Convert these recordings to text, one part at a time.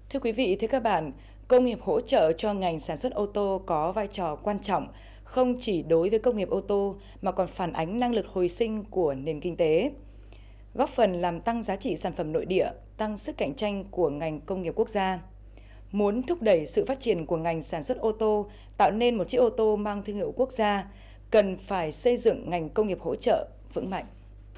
Thưa quý vị, thưa các bạn, công nghiệp hỗ trợ cho ngành sản xuất ô tô có vai trò quan trọng không chỉ đối với công nghiệp ô tô mà còn phản ánh năng lực hồi sinh của nền kinh tế, góp phần làm tăng giá trị sản phẩm nội địa, tăng sức cạnh tranh của ngành công nghiệp quốc gia. Muốn thúc đẩy sự phát triển của ngành sản xuất ô tô, tạo nên một chiếc ô tô mang thương hiệu quốc gia, cần phải xây dựng ngành công nghiệp hỗ trợ vững mạnh.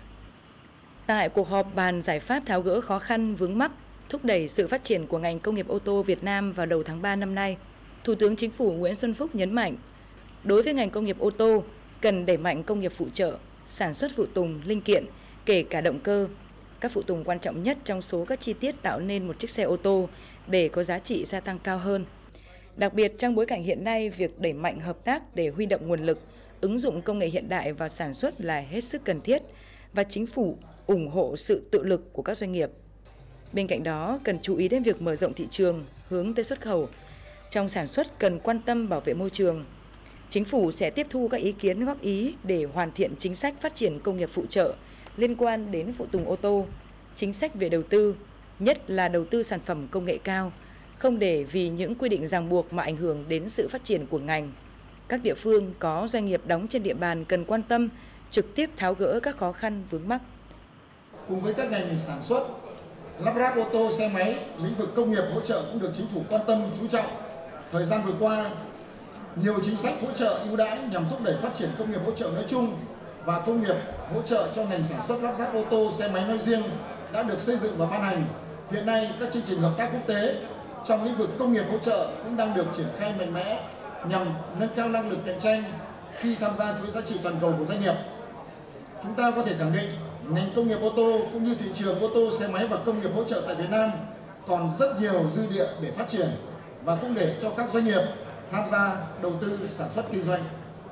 Tại cuộc họp bàn giải pháp tháo gỡ khó khăn vướng mắc, thúc đẩy sự phát triển của ngành công nghiệp ô tô Việt Nam vào đầu tháng 3 năm nay, Thủ tướng Chính phủ Nguyễn Xuân Phúc nhấn mạnh, đối với ngành công nghiệp ô tô, cần đẩy mạnh công nghiệp phụ trợ, sản xuất phụ tùng, linh kiện, kể cả động cơ. Các phụ tùng quan trọng nhất trong số các chi tiết tạo nên một chiếc xe ô tô để có giá trị gia tăng cao hơn. Đặc biệt trong bối cảnh hiện nay, việc đẩy mạnh hợp tác để huy động nguồn lực, ứng dụng công nghệ hiện đại vào sản xuất là hết sức cần thiết và Chính phủ ủng hộ sự tự lực của các doanh nghiệp. Bên cạnh đó, cần chú ý đến việc mở rộng thị trường, hướng tới xuất khẩu. Trong sản xuất cần quan tâm bảo vệ môi trường. Chính phủ sẽ tiếp thu các ý kiến góp ý để hoàn thiện chính sách phát triển công nghiệp phụ trợ liên quan đến phụ tùng ô tô, chính sách về đầu tư, nhất là đầu tư sản phẩm công nghệ cao, không để vì những quy định ràng buộc mà ảnh hưởng đến sự phát triển của ngành. Các địa phương có doanh nghiệp đóng trên địa bàn cần quan tâm, trực tiếp tháo gỡ các khó khăn vướng mắc. Cùng với các ngành sản xuất, lắp ráp ô tô, xe máy, lĩnh vực công nghiệp hỗ trợ cũng được Chính phủ quan tâm chú trọng. Thời gian vừa qua, nhiều chính sách hỗ trợ ưu đãi nhằm thúc đẩy phát triển công nghiệp hỗ trợ nói chung và công nghiệp hỗ trợ cho ngành sản xuất lắp ráp ô tô, xe máy nói riêng đã được xây dựng và ban hành. Hiện nay, các chương trình hợp tác quốc tế trong lĩnh vực công nghiệp hỗ trợ cũng đang được triển khai mạnh mẽ nhằm nâng cao năng lực cạnh tranh khi tham gia chuỗi giá trị toàn cầu của doanh nghiệp. Chúng ta có thể khẳng định ngành công nghiệp ô tô cũng như thị trường ô tô, xe máy và công nghiệp hỗ trợ tại Việt Nam còn rất nhiều dư địa để phát triển và cũng để cho các doanh nghiệp tham gia đầu tư sản xuất kinh doanh.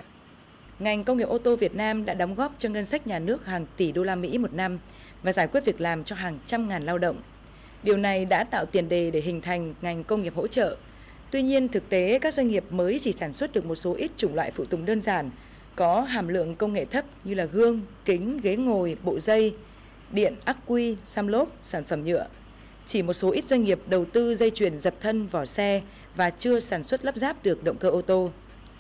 Ngành công nghiệp ô tô Việt Nam đã đóng góp cho ngân sách nhà nước hàng tỷ đô la Mỹ một năm và giải quyết việc làm cho hàng trăm ngàn lao động. Điều này đã tạo tiền đề để hình thành ngành công nghiệp hỗ trợ. Tuy nhiên, thực tế các doanh nghiệp mới chỉ sản xuất được một số ít chủng loại phụ tùng đơn giản, có hàm lượng công nghệ thấp như là gương, kính, ghế ngồi, bộ dây, điện, ắc quy, xăm lốp, sản phẩm nhựa. Chỉ một số ít doanh nghiệp đầu tư dây chuyền dập thân vỏ xe và chưa sản xuất lắp ráp được động cơ ô tô.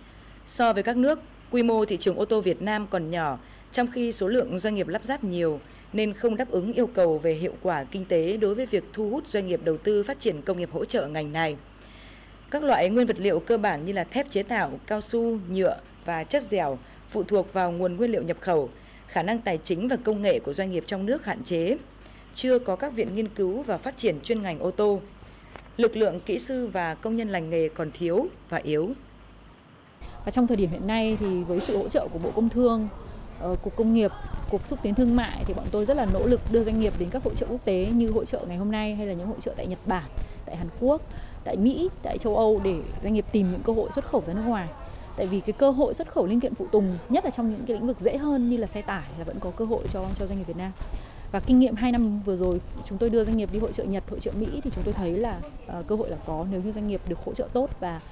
So với các nước, quy mô thị trường ô tô Việt Nam còn nhỏ, trong khi số lượng doanh nghiệp lắp ráp nhiều nên không đáp ứng yêu cầu về hiệu quả kinh tế đối với việc thu hút doanh nghiệp đầu tư phát triển công nghiệp hỗ trợ ngành này. Các loại nguyên vật liệu cơ bản như là thép chế tạo, cao su, nhựa và chất dẻo phụ thuộc vào nguồn nguyên liệu nhập khẩu, khả năng tài chính và công nghệ của doanh nghiệp trong nước hạn chế, chưa có các viện nghiên cứu và phát triển chuyên ngành ô tô. Lực lượng kỹ sư và công nhân lành nghề còn thiếu và yếu. Và trong thời điểm hiện nay thì với sự hỗ trợ của Bộ Công Thương, Cục Công nghiệp, Cục Xúc tiến Thương mại thì bọn tôi rất là nỗ lực đưa doanh nghiệp đến các hội chợ quốc tế như hội chợ ngày hôm nay hay là những hội chợ tại Nhật Bản, tại Hàn Quốc, tại Mỹ, tại châu Âu để doanh nghiệp tìm những cơ hội xuất khẩu ra nước ngoài. Tại vì cái cơ hội xuất khẩu linh kiện phụ tùng, nhất là trong những cái lĩnh vực dễ hơn như là xe tải là vẫn có cơ hội cho doanh nghiệp Việt Nam. Và kinh nghiệm 2 năm vừa rồi chúng tôi đưa doanh nghiệp đi hội chợ Nhật, hội chợ Mỹ thì chúng tôi thấy là cơ hội là có nếu như doanh nghiệp được hỗ trợ tốt và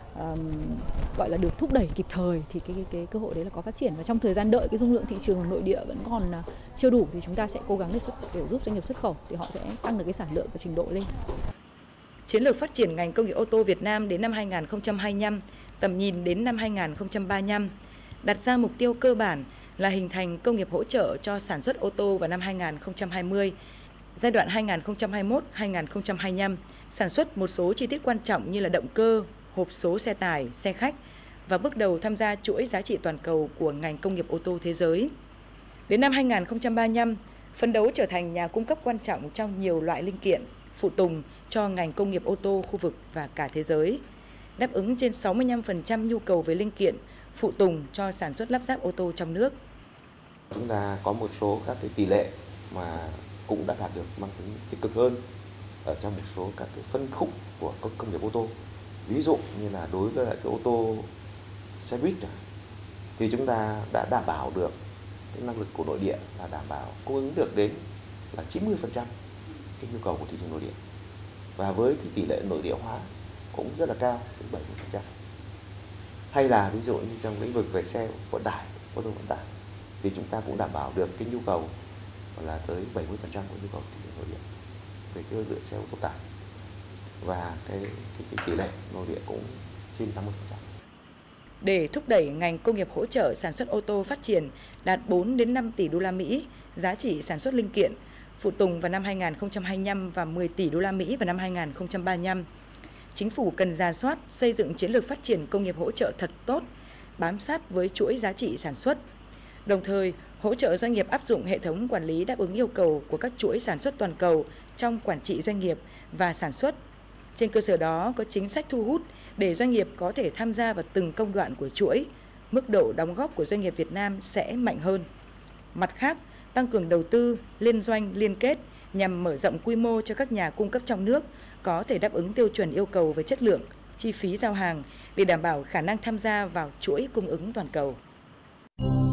gọi là được thúc đẩy kịp thời thì cái cơ hội đấy là có phát triển. Và trong thời gian đợi cái dung lượng thị trường nội địa vẫn còn chưa đủ thì chúng ta sẽ cố gắng để giúp doanh nghiệp xuất khẩu thì họ sẽ tăng được cái sản lượng và trình độ lên. Chiến lược phát triển ngành công nghiệp ô tô Việt Nam đến năm 2025, tầm nhìn đến năm 2035 đặt ra mục tiêu cơ bản là hình thành công nghiệp hỗ trợ cho sản xuất ô tô vào năm 2020, giai đoạn 2021-2025, sản xuất một số chi tiết quan trọng như là động cơ, hộp số xe tải, xe khách và bước đầu tham gia chuỗi giá trị toàn cầu của ngành công nghiệp ô tô thế giới. Đến năm 2035, phấn đấu trở thành nhà cung cấp quan trọng trong nhiều loại linh kiện, phụ tùng cho ngành công nghiệp ô tô khu vực và cả thế giới, đáp ứng trên 65% nhu cầu về linh kiện, phụ tùng cho sản xuất lắp ráp ô tô trong nước. Chúng ta có một số các cái tỷ lệ mà cũng đã đạt được mang tính tích cực hơn ở trong một số các cái phân khúc của công nghiệp ô tô. Ví dụ như là đối với lại cái ô tô xe buýt thì chúng ta đã đảm bảo được cái năng lực của nội địa là đảm bảo cung ứng được đến là 90% cái nhu cầu của thị trường nội địa. Và với cái tỷ lệ nội địa hóa cũng rất là cao, đến 70%. Hay là ví dụ như trong lĩnh vực về xe vận tải, ô tô vận tải thì chúng ta cũng đảm bảo được cái nhu cầu là tới 70% của nhu cầu thị trường nội địa về cái lượng xe ô tô tải. và cái tỷ lệ nội địa cũng trên 80%. Để thúc đẩy ngành công nghiệp hỗ trợ sản xuất ô tô phát triển đạt 4 đến 5 tỷ đô la Mỹ giá trị sản xuất linh kiện, phụ tùng vào năm 2025 và 10 tỷ đô la Mỹ vào năm 2035. Chính phủ cần rà soát, xây dựng chiến lược phát triển công nghiệp hỗ trợ thật tốt, bám sát với chuỗi giá trị sản xuất. Đồng thời, hỗ trợ doanh nghiệp áp dụng hệ thống quản lý đáp ứng yêu cầu của các chuỗi sản xuất toàn cầu trong quản trị doanh nghiệp và sản xuất. Trên cơ sở đó, có chính sách thu hút để doanh nghiệp có thể tham gia vào từng công đoạn của chuỗi, mức độ đóng góp của doanh nghiệp Việt Nam sẽ mạnh hơn. Mặt khác, tăng cường đầu tư, liên doanh, liên kết nhằm mở rộng quy mô cho các nhà cung cấp trong nước có thể đáp ứng tiêu chuẩn yêu cầu về chất lượng, chi phí giao hàng để đảm bảo khả năng tham gia vào chuỗi cung ứng toàn cầu.